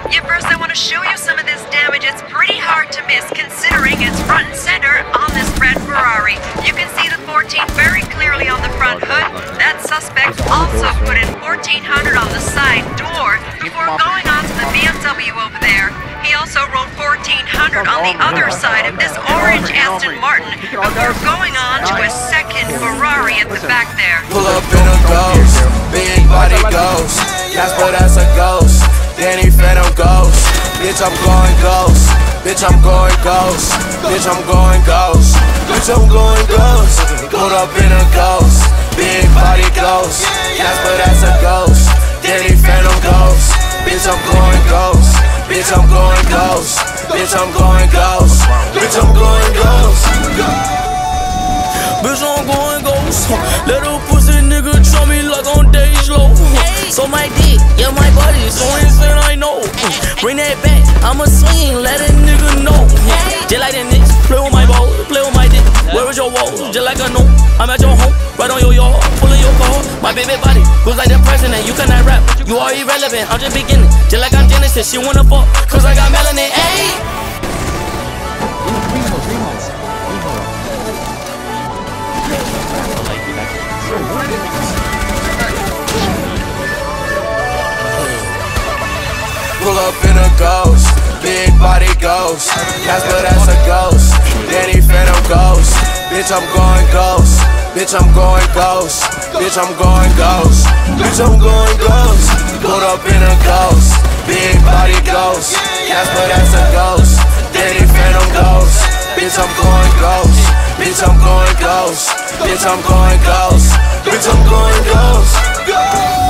Yeah, first I want to show you some of this damage. It's pretty hard to miss considering it's front and center on this red Ferrari. You can see the 14 very clearly on the front hood. That suspect also put in 1400 on the side door before going on to the BMW over there. He also wrote 1400 on the other side of this orange Aston Martin before going on to a second Ferrari at the back there. Pull up in a ghost, big body ghost. Casper, that's a ghost. Danny Phantom ghost. Bitch, I'm going ghost. Bitch, I'm going ghost. Bitch, I'm going ghost. Bitch, I'm going ghost. Pulled up in a ghost, big body ghost. Casper, that's a ghost. Danny Phantom ghost. Bitch, I'm going ghost. Bitch, I'm going ghost. Bitch, I'm going ghost. Bitch, I'm going ghost. Bitch, I'm going ghost. Little pussy nigga try me like on days low. So my dick, yeah, my body, so insane, I know. Bring that back, I'ma swing, let a nigga know. Just like the Knicks, play with my ball, play with my dick. Where is your wall? Just like I know. I'm at your home, right on your yard, pulling your car. My baby body goes like the president. You cannot rap, you are irrelevant. I'm just beginning, just like I'm Genesis. She wanna fuck, cause I got melanin. Ayy. Pull up in a ghost, big body ghost. Casper, that's a ghost. Danny Phantom ghost. Bitch, I'm going ghost. Bitch, I'm going ghost. Bitch, I'm going ghost. Bitch, I'm going ghost. Pulled up in a ghost, big body ghost. Casper, that's a ghost. Danny Phantom ghost. Bitch, I'm going ghost. Bitch, I'm going ghost. Bitch, I'm going ghost. Bitch, I'm going ghost.